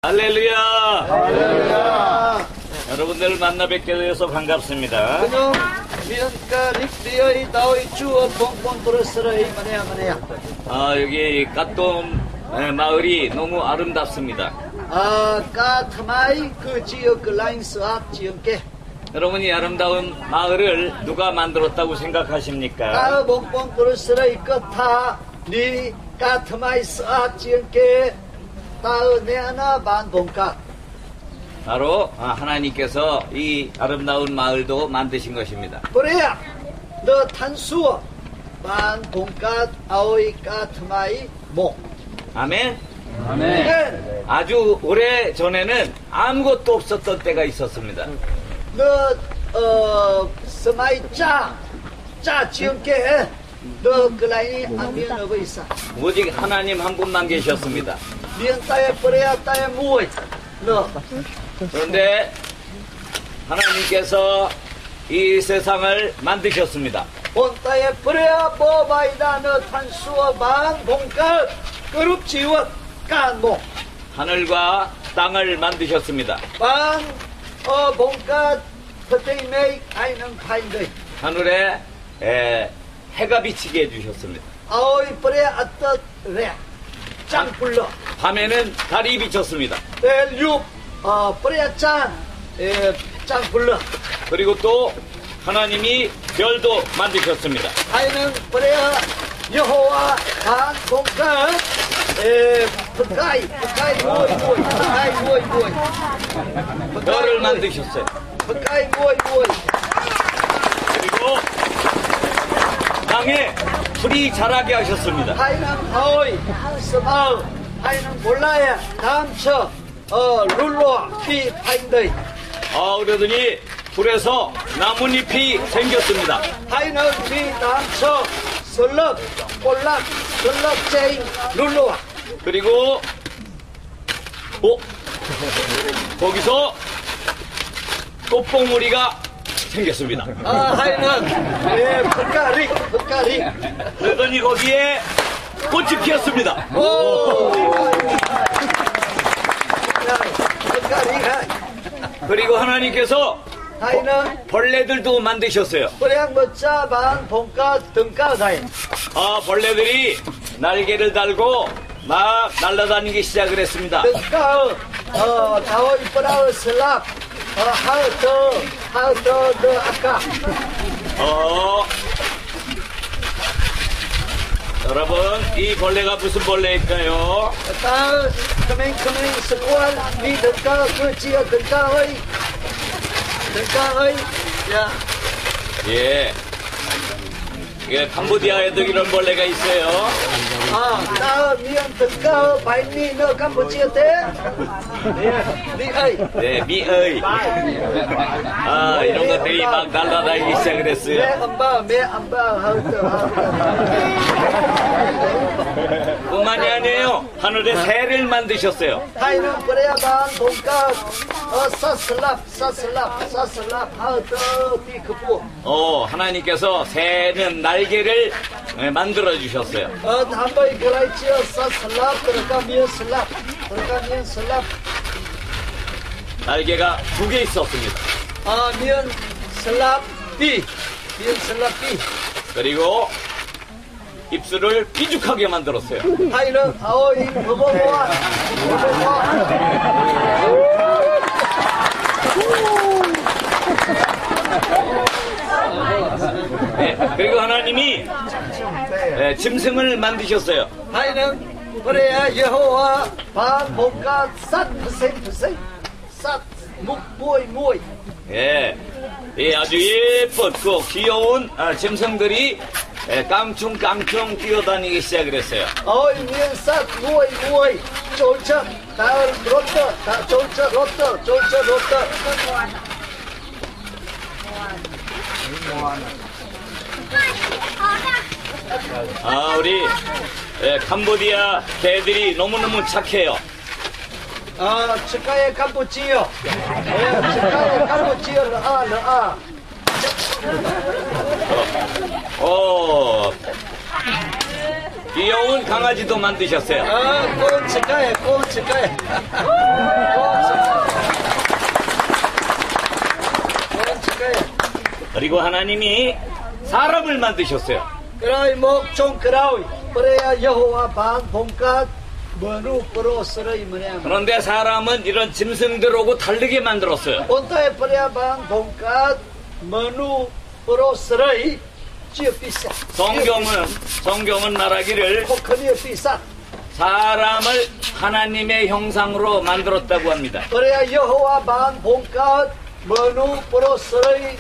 할렐루야! 할렐루야! 여러분들 만나 뵙게 되어서 반갑습니다. 그놈 미연가 릭디어이 다오이 주어 뽕뽕 브러스러이 마네야 여기 까똥 마을이 너무 아름답습니다. 까트마이 그 지역 그 라인스 앞 지역계 여러분이 아름다운 마을을 누가 만들었다고 생각하십니까? 뽕뽕 브러스러이 끝타 니 까트마이 앞 지역계 따내 하나 반봉가 바로 하나님께서 이 아름다운 마을도 만드신 것입니다. 그래야 너 탄수어 반봉가 아오이 까트마이 목 아멘? 아멘. 아주 오래 전에는 아무것도 없었던 때가 있었습니다. 스마이 짜 지역계 너 그 라인이 안 미연하고 있어. 오직 하나님 한 분만 계셨습니다. 미연 따에 버려야 따에 무엇 너. 그런데 하나님께서 이 세상을 만드셨습니다. 본 따에 버려야 뭐바이다 너 탄수어 반 봉가 그룹 지원 깐목 하늘과 땅을 만드셨습니다. 반 봉가 퍼테이 메이 아이는 파인드 하늘에 해가 비치게 해주셨습니다. 아오이 버려야 아떠 레 짱 불러 밤에는 달이 비쳤습니다. 벨육 버려야 짱 불러 그리고 또 하나님이 별도 만드셨습니다. 아이는 버려야 여호와 반 봉가 무이 별을 만드셨어요. 무이 그리고 땅에 풀이 자라게 하셨습니다. 아이는 아오이 스마우 아이는 몰라야 다음처 룰로아 피 파인더이 그러더니 풀에서 나뭇잎이 생겼습니다. 아이는 피 다음처 설럽 꼴락 설럽 제인 룰로아 그리고 거기서 꽃봉우리가 생겼습니다. 아이는 흑가리 그러더니 거기에 꽃이 피었습니다. 흑가리 그리고 하나님께서 아이는 벌레들도 만드셨어요. 그냥 멋자 반 봉가 등가 사이 벌레들이 날개를 달고 막 날아다니기 시작을 했습니다. 등가 다오 이쁘라우 슬랍 하우더 너 아까 여러분 이 벌레가 무슨 벌레일까요? 커밍 스콜 니 등가 그 지어 등가의 예. 예, 캄보디아에도 이런 벌레가 있어요. 나 미연 등가 바이니 너 캄보지어 때 네, 미의. 이런 것들이 막 날아다니기 시작을 했어요. 매안바 뿐만이 아니에요. 하늘에 새를 만드셨어요. 하이는 그래야 반 봉가 사슬랍 하우더 비크부 하나님께서 새는 날개를 만들어 주셨어요. 한번이 그라이치어 사슬랍 들어가면 슬랍 날개가 2개 있었습니다. 미연 슬랍 비 그리고 입술을 삐죽하게 만들었어요. 하이는 아오이 버버보아 네, 그리고 하나님이 짐승을 만드셨어요. 하이는 그래야 여호와 반 봉가 삿 무이 예, 아주 예뻤고 귀여운 짐승들이 깡충 뛰어다니기 시작을 했어요. 미연 삿 무이 쫄쳐 다을 로터 쫄쳐 로터 우리 캄보디아 개들이 너무너무 착해요. 치카의 캄보지요. 치카의 캄보지요. 귀여운 강아지도 만드셨어요. 꽃 치카에 그리고 하나님이 사람을 만드셨어요. 그러이 목종 그라위 그래야 여호와 반 본갓 머누 프로스의 뭐냐 그런데 사람은 이런 짐승들하고 다르게 만들었어요. 본타에 버려야 반 본갓 머누 프로스의 지어비싸 성경은 말하기를 코커니어 비싸 사람을 하나님의 형상으로 만들었다고 합니다. 그래야 여호와 반 본갓 머누 프로스의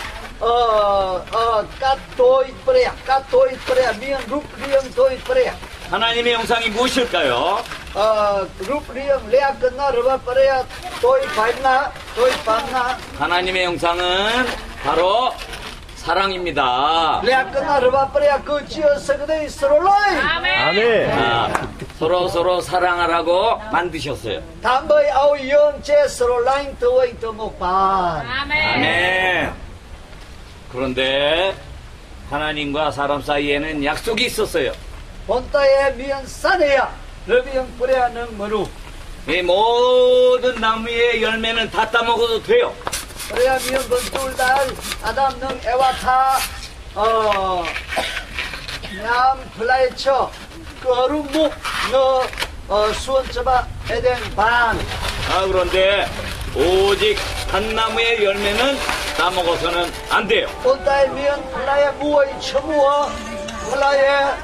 까토이 버려야 미연 룹리영 도이 버려야 하나님의 형상이 무엇일까요? 룹리영 레아 끝나 르바 버려야 도이 반나 하나님의 형상은 바로 사랑입니다. 레아 끝나 르바 버려야 그 지어서 그대 스롤라이 서로 사랑하라고 만드셨어요. 담보이 아우 영제 스롤라인 더웨이 더목반 아멘. 그런데 하나님과 사람 사이에는 약속이 있었어요. 본따에 미연 싸네야 러비영 버려야는 머루 이 모든 나무의 열매는 다 따먹어도 돼요. 그래야 미연 번둘달 아담능 에와타 냠 플라이처 거루묵 너 수원처바 에덴 반 그런데 오직 한 나무의 열매는 따먹어서는 안 돼요. 본따에 미연 플라에 무어이 처무어 플라에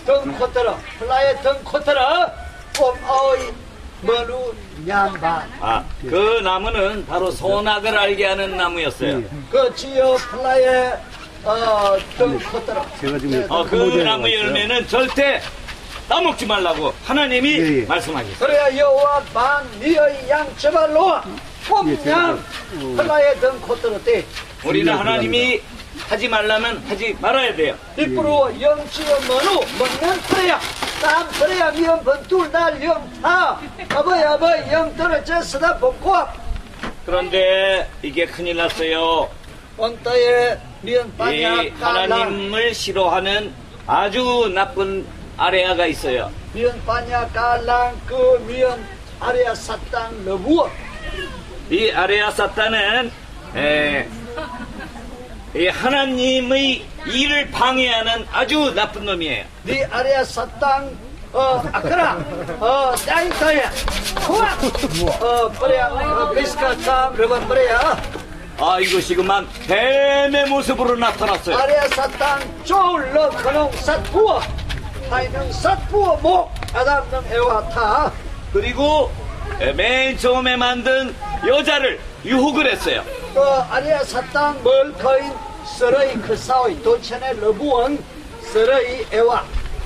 등 코터러 꼼어이 머루 냠반 그 나무는 바로 선악을 알게 하는 나무였어요. 그 지어 플라에 등 코터러 그 나무 열매는 절대 따먹지 말라고 하나님이 말씀하셨어요. 그래야 여호와 반 니의 양처발로 꼼냥 플라에 등 코터러 때 우리는 하나님이 하지 말라면 하지 말아야 돼요. 이쁘로 영지어 머루 먹는 플레야 땀 플레야 미연 번둘날 영타 아버이 영 떨어져 서다 복고 그런데 이게 큰일 났어요. 본따에 미연 이 빠냐 깔랑 하나님을 싫어하는 아주 나쁜 아레아가 있어요. 미연 빠냐 깔랑 그 미연 아래야 사땅 너부어 이 아레아 사탄은 이 하나님의 일을 방해하는 아주 나쁜 놈이에요. 네 아래야 사땅 아까라 땅터야 후아 버려야 비스카 참 러번 버려야 이것이 그만 뱀의 모습으로 나타났어요. 아래야 사땅 쫄러 그놈 삿부어 하이는 삿부어 목 아담는 에와타 그리고 맨 처음에 만든 여자를 유혹을 했어요. 아래야 사땅 멀커인 서러이 그 사오이 도천의 러부원 서러이 에와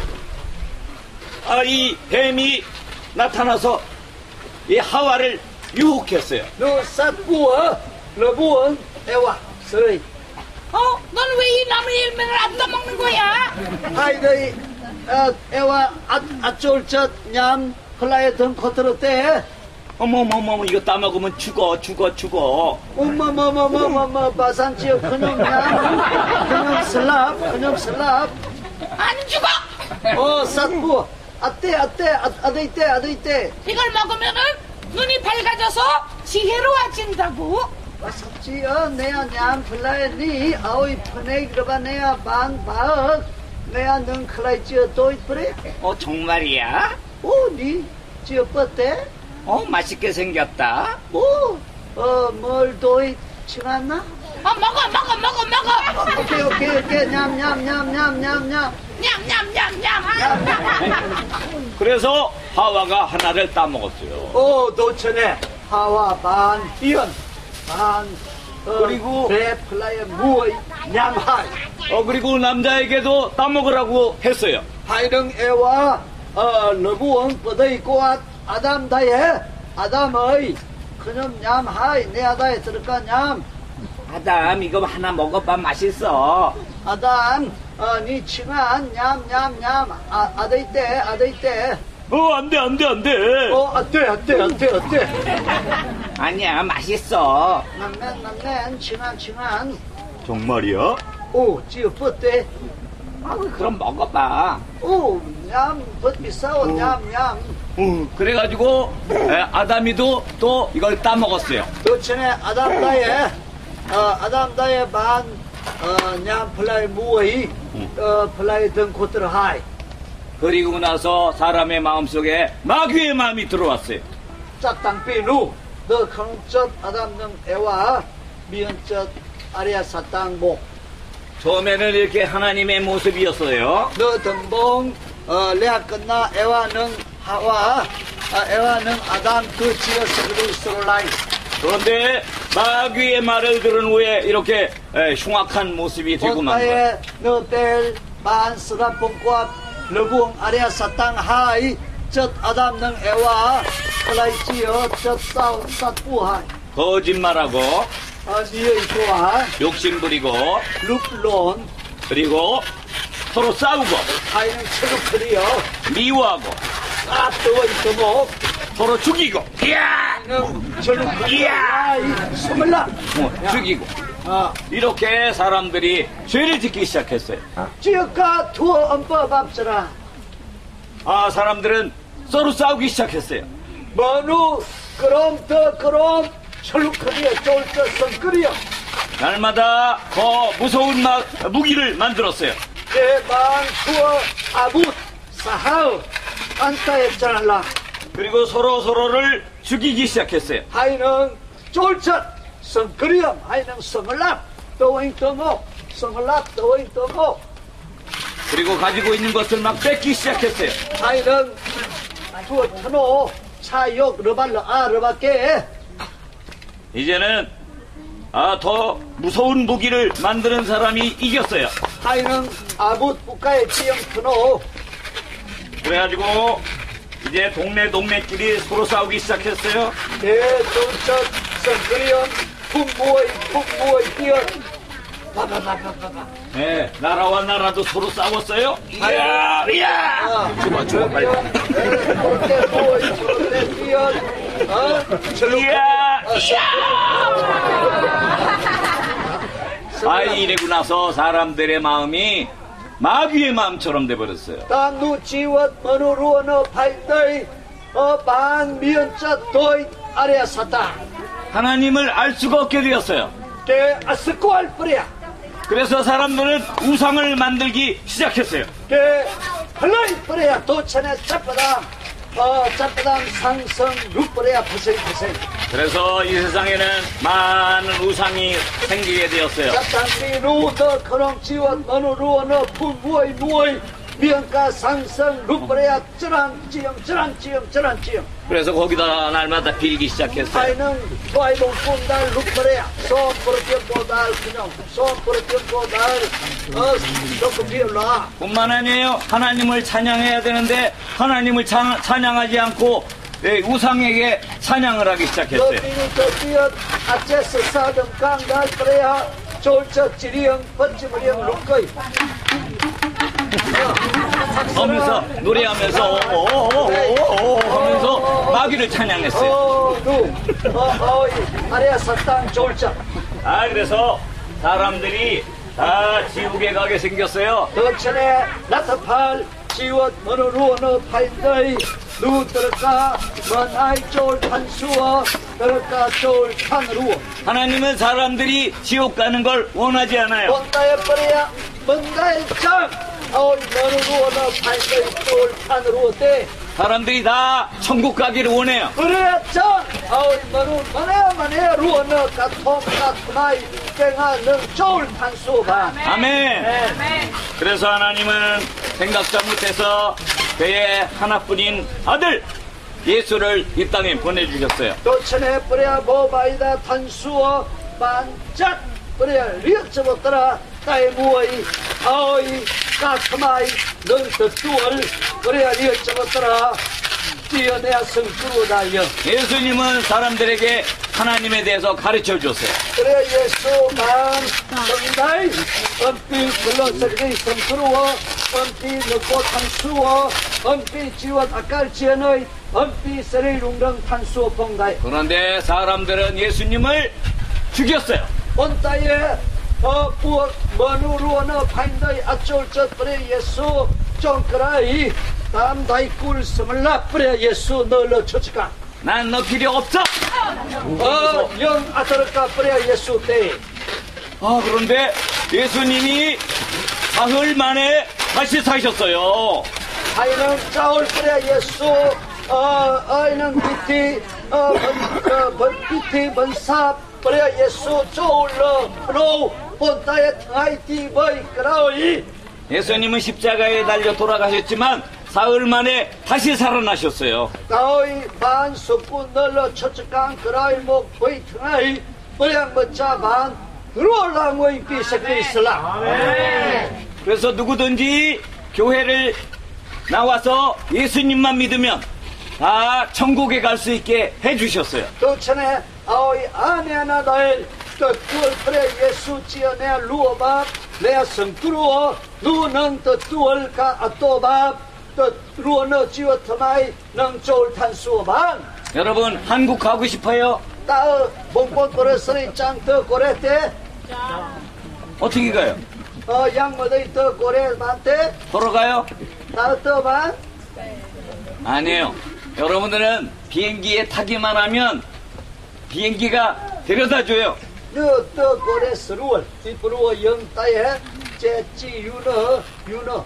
이 뱀이 나타나서 이 하와를 유혹했어요. 너 삿부어 러부원 에와 서러이 넌 왜 이 나무 열매를 안 따먹는 거야? 하이더이 에와 아쫄젓 냠 플라에 등 코트로 때 어머머머 이거 따먹으면 죽어. 어머머머머머머 바산지어 그놈 냠 그놈 슬랍 안 죽어! 삿부 아떼 이걸 먹으면은 눈이 밝아져서 지혜로워진다고? 삽지어 내야 냠 플라에 니 아오이 퍼네 그러바 내야 반바억 내야 능 클라이 지어 도이 그래 정말이야? 니 지어 뻗대 맛있게 생겼다. 뭘 도이 칭았나? 먹어! 오케이 냠냠냠냠냠냠 냠냠냠냠! 그래서 하와가 하나를 따먹었어요. 도천에 하와 반 이연 반 그리고 배 플라이 무어이 냠하이 그리고 남자에게도 따먹으라고 했어요. 하이릉 에와 러부원 뻗어있고 아담다에 아담의 그놈 냠하이 내 아다에 들어가 냠 아담 이거 하나 먹어봐 맛있어. 아담 니 칭한 냠냠냠 아데이때 안돼 어때 아니야 맛있어. 남맨 칭한 정말이야? 지어 뻗대 그럼 먹어봐. 냠 뻗비싸워 냠냠 그래가지고 아담이도 또 이걸 따먹었어요. 도천에 아담다에 반 냠 플라이 무의 플라이 등 곳들 하이. 그리고 나서 사람의 마음속에 마귀의 마음이 들어왔어요. 짝땅 삐누 너 강젓 아담능 애와 미연젓 아리아 사땅 목. 처음에는 이렇게 하나님의 모습이었어요. 너 등봉 레아 끝나 애와능 하와 애와능 아담 그 지어서 그들 스로라이. 그런데 마귀의 말을 들은 후에 이렇게 흉악한 모습이 되고 만 거예요. 온다에 너벨 만 스라 뽕과 러붕 아리아 사땅 하이 젓 아담능 애와 플라이 지어 젓 싸움 쌌부하이. 거짓말하고 니의 좋아 욕심부리고 룩론 그리고 서로 싸우고 하이는 체육들이여 미워하고 뜨거 있어모 서로 죽이고 이야 스물라 죽이고 이렇게 사람들이 죄를 짓기 시작했어요. 지역가 투어 엄법 앞서라 사람들은 서로 싸우기 시작했어요. 머누 그럼 더 그럼 철룩거리여 쫄저 성거리여 날마다 더 무서운 무기를 만들었어요. 대방 투어 아붓 사하우 안타에 짜라 그리고 서로를 죽이기 시작했어요. 하이는 쫄저 성거리여 하이는 성을랍 떠오잉 떠모 성을랍 떠오잉 떠모 그리고 가지고 있는 것을 막 뺏기 시작했어요. 하이는 투어 터노 차욕 러발러 러바께 이제는 더 무서운 무기를 만드는 사람이 이겼어요. 하이는 아붓 국가의 지형 터노 그래가지고 이제 동네끼리 서로 싸우기 시작했어요. 대조적 성거리연 풍무의 뛰어 바바바바바바 네, 나라와 나라도 서로 싸웠어요. 이야! 좋아, 빨리. 대무의 뛰어 이야! 이래고 나서 사람들의 마음이 마귀의 마음처럼 돼버렸어요. 당누 지원 머누루어너 팔더이 반 미연자 도이 아래야 사다 하나님을 알 수가 없게 되었어요. 게 아스코 알 뿌리야 그래서 사람들은 우상을 만들기 시작했어요. 게 플라이 뿌리야 도천에 잡바담 상성 룩뿌리야 퍼센 그래서 이 세상에는 많은 우상이 생기게 되었어요. 잡당비 루더 그런 지원 머누루어너 풍무의 무의 미연가 상성 룩뿌리야 저란 지형 그래서 거기다 날마다 빌기 시작했어요. 하이는 와이동 꾼달 룩뿌리야 소프르티보달 그냥 소프르티보달 조금 비올라 뿐만 아니에요. 하나님을 찬양해야 되는데 하나님을 찬양하지 않고 우상에게 찬양을 하기 시작했어요. 너비니 저 뛰어 아체스 사듬 강달 뿌리야 졸저 지리형 번지무리형 룩거이 하면서 노래하면서 하면서 마귀를 찬양했어요. 아래야 사탕 졸저 그래서 사람들이 다 지옥에 가게 생겼어요. 너천에 나타팔 지원 너누루어너 팔더이 누 들어가 먼아이 졸 탄수어 들어가 졸 탄루어 하나님은 사람들이 지옥 가는 걸 원하지 않아요. 뭔가에 뿌리야 뭔가에 짱 너누루어너 팔더이 졸 탄루어 때 사람들이 다 천국 가기를 원해요. 그래야 짱 너누 만에 루어너 가톰 가토마이 땡아 능 졸 탄수어가 아멘. 그래서 하나님은 생각도 못해서 그의 하나뿐인 아들 예수를 이 땅에 보내주셨어요. 도천에 뿌려 모바이다 탄수어 반짝 뿌려 리어쳐봤더라 따에 무어이 아오이 까트마이 넌더뚜얼 뿌려 리어쳐봤더라 뛰어내야 성주로다여 예수님은 사람들에게 하나님에 대해서 가르쳐 줬어요. 그래 예수 반 성다이 엄피 불러서기 성주로워 엄피 넣고 탄수어 엄피 지원 아깔지연의 엄피 세리룽령 탄수어 봉다이 그런데 사람들은 예수님을 죽였어요. 온 따에 머누루어너 파인다이 아쫄젓 뿌려 예수 쫑그라이 다음 다이 꿀 스물라 뿌려 예수 널러 쳐치까 난 너 필요 없어. 영 아들까 뿌려 예수 때 그런데 예수님이 사흘 만에 다시 사셨어요. 아이는 짜올 뿌려 예수 아이는 비티 비티 번사 뿌려 예수 쪼울러 본따에 탕아이 띠버이 그라오이. 예수님은 십자가에 달려 돌아가셨지만 사흘 만에 다시 살아나셨어요. 나의 반 속구 널러 처측강 그라이 목 버이 탕아이 뿌량 멋자 반 들어올라 모이 비석이 있을라. 그래서 누구든지 교회를 나와서 예수님만 믿으면 다 천국에 갈 수 있게 해주셨어요. 또 전에 아오이 아내나 나의 또 두얼 그래 예수 지어 내 루어밥 내 성두루어 누는 또 두얼가 아또밥 또 루어너 지어 터마이 능 좋을 탄수어반. 여러분 한국 가고 싶어요? 따 봉봉 거랬으니 짱더 고래때 어떻게 가요? 양모더이 더 고래반때 걸어가요? 따 떠반. 아니에요. 여러분들은 비행기에 타기만 하면 비행기가 데려다줘요. 너떠 고래스루얼 뒷부루어 영따에 제찌 윤어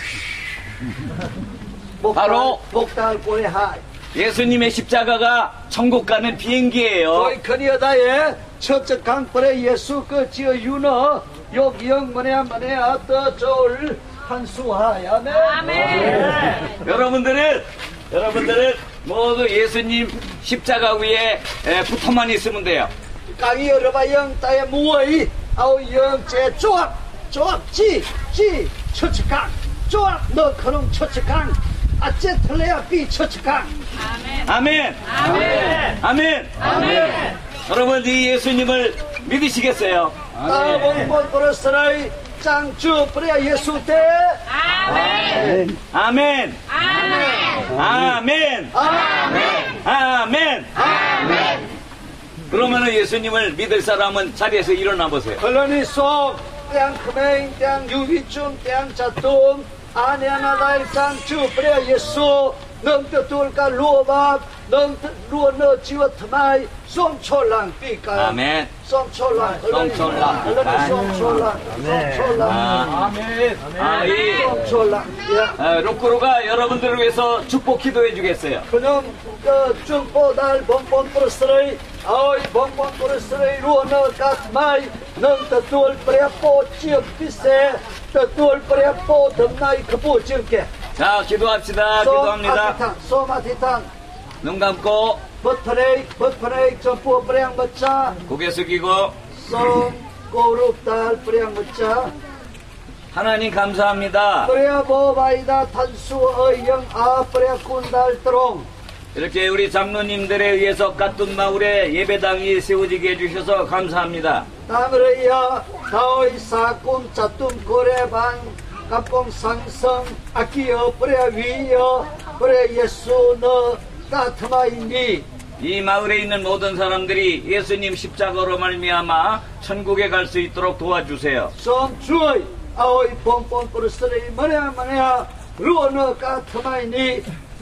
바로 복달 고래 하이. 예수님의 십자가가 천국 가는 비행기예요. 거의 커니어다에 첫째 강벌에 예수 그 지어 윤어 욕영 뭐냐 떠 좋을 한수하야. 아멘. 여러분들은 모두 예수님 십자가 위에 붙어만 있으면 돼요. 강이 여러봐 영따에 무어이 아우 영제 조악지 첫째 강 조악 너 그럼 첫째 강 아째 틀레야 비 첫째 강. 아멘. 여러분 이 예수님을 믿으시겠어요? 따봉봉 보러스라이 짱주 뿌려 예수 때. 아멘. 그러면은 예수님을 믿을 사람은 자리에서 일어나 보세요. 걸러니 속 땡 크맹 땡 유기중 땡 자뚱 아내 하나 나일 짱주 뿌려 예수 넌 둘까 루어밥 넌 루어 너 지워 터마이 쏨촐랑 삐까. 아멘. 쏨촐랑 쏨촐랑. 걸러니 쏨촐랑 이 쏨촐랑. 로크로가 여러분들을 위해서 축복 기도해 주겠어요. 그놈 중보달 봉봉 프로스레이 아이 봉봉 프로스레이 루어너 까트마이 넌더 두얼 뿌려 뽀 지역 비세 더 두얼 뿌려 뽀 덤나이 그보 지역게. 자, 기도합시다. 기도합니다. 소마티탄 눈 감고 버터레이 점프 뿌량 멋자 고개 숙이고 쏨 꼬룹달 뿌량 멋자 하나님 감사합니다. 뿌려 보바이다 탄수 어영 아 뿌려 꾼달 드롱. 이렇게 우리 장로님들에 의해서 까뚱 마을에 예배당이 세워지게 해주셔서 감사합니다. 다음으로야 다오이 사꿈 자뚱 고래반 갑공 상성 아끼어 뿌려 위여 뿌려 예수 너 따트마이니. 이 마을에 있는 모든 사람들이 예수님 십자가로 말미암아 천국에 갈 수 있도록 도와주세요. 좀 주의 아오이 뽕뽕 뿌르스레이 뭐냐 루어너 까트마이니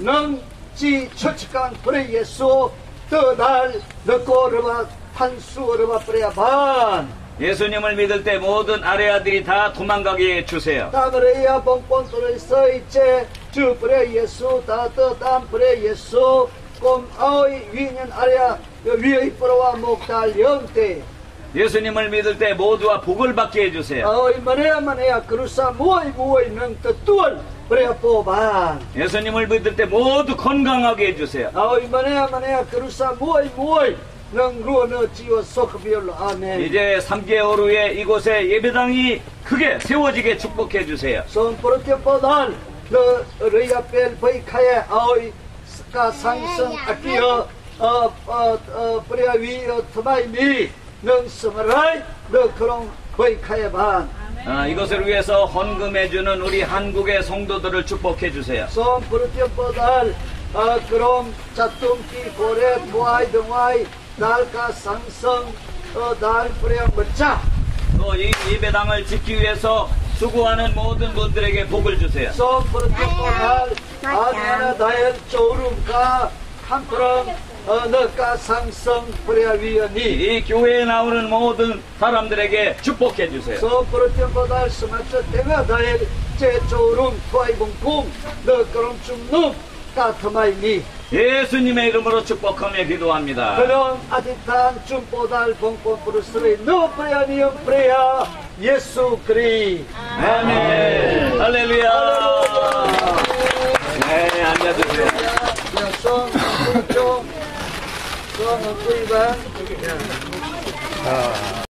능지 처치강 뿌려 예수 떠날 너꼬르바 판수르바 뿌려 반. 예수님을 믿을 때 모든 아래아들이 다 도망가게 해주세요. 다그래야 뽕뽕 뿌르서 이제 주 뿌려 예수 다떠땀 뿌려 예수 꼼 아오이 위년 아래야 위의 뿌려와 목달 영대. 예수님을 믿을 때 모두와 복을 받게 해주세요. 아오이 마네야 그루사 무어이 능떠 뚜얼 뿌려 뽑아. 예수님을 믿을 때 모두 건강하게 해주세요. 아오이 마네야 그루사 무어이 능 루어너 지워 소크비올로. 아멘. 이제 3개월 후에 이곳에 예배당이 크게 세워지게 축복해 주세요. 손포르티포달 너 레이아펠 베이카에 아오이 가 상성 아끼어 뿌려 위어 터마이미 능 스마라이 너 그런 베이카에 반. 이것을 위해서 헌금해주는 우리 한국의 성도들을 축복해 주세요. 손포르티포달 그럼 자뚱기 고래 무아이 등와이 날가 상성 날 뿌려 멋자. 또 이 예배당을 짓기 위해서 수고하는 모든 분들에게 복을 주세요. 손포르티포달 아니나 다엘 조rum가 한프랑 너가 상성 프레위원이 이 교회에 나오는 모든 사람들에게 축복해 주세요. so pertempo semacam tengah daer cecorung tuai bungkung the kerom cumnuk katamai ni 예수님의 이름으로 축복하며 기도합니다. 그런 아디탄 춤보달 봉봉 부르스리 너 프레아니엄 프레아 예수 그리 아멘. 할렐루야. 네, 앉아주세요. 야송 좀 송은 구이반